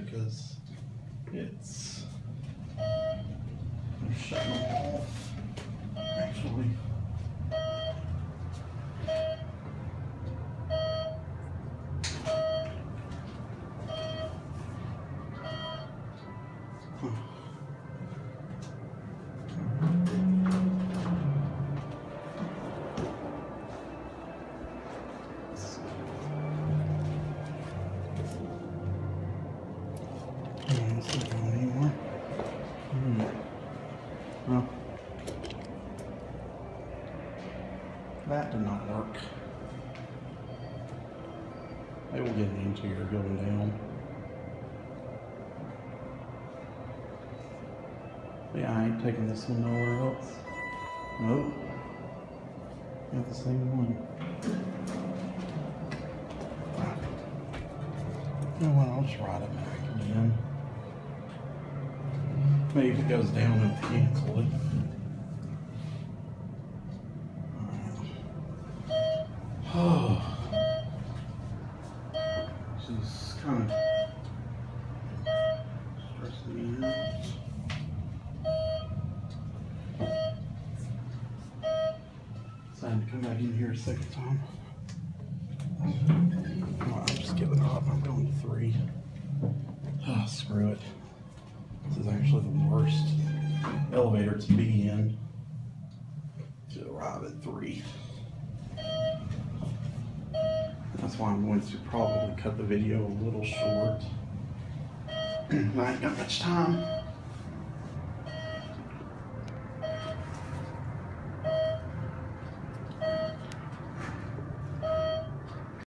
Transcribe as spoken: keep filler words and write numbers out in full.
because it's I'm shutting them off. Actually, it's not going anymore. Hmm. Well, that did not work. They will get an interior going down. Yeah, I ain't taking this one nowhere else. Nope. Got the same one. You know what, I'll just ride it back again. Maybe if it goes down, it'll cancel it. Oh. This is kind of stressing me out. Decided to come back in here a second time. Oh, I'm just giving up. I'm going to three. Oh, screw it. This is actually the worst elevator to be in to arrive at three. That's why I'm going to probably cut the video a little short. I ain't got much time.